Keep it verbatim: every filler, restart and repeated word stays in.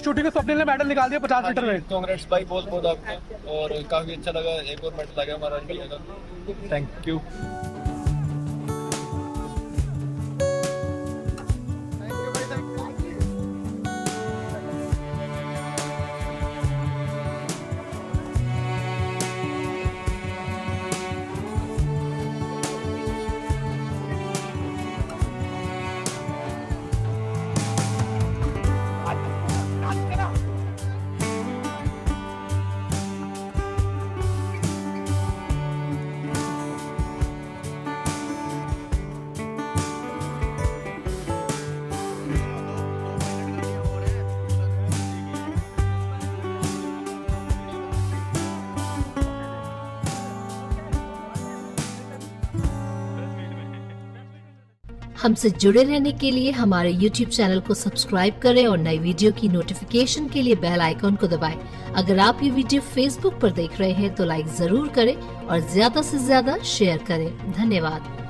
चोटी के स्वप्निल ने मेडल निकाल दिया पचास मीटर में। कांग्रेस भाई, बहुत बहुत आपको, और काफी अच्छा लगा, एक और मेडल आ गया हमारा इंडिया का। Thank you. हमसे जुड़े रहने के लिए हमारे यूट्यूब चैनल को सब्सक्राइब करें और नई वीडियो की नोटिफिकेशन के लिए बेल आइकॉन को दबाएं। अगर आप ये वीडियो फेसबुक पर देख रहे हैं तो लाइक जरूर करें और ज्यादा से ज्यादा शेयर करें। धन्यवाद।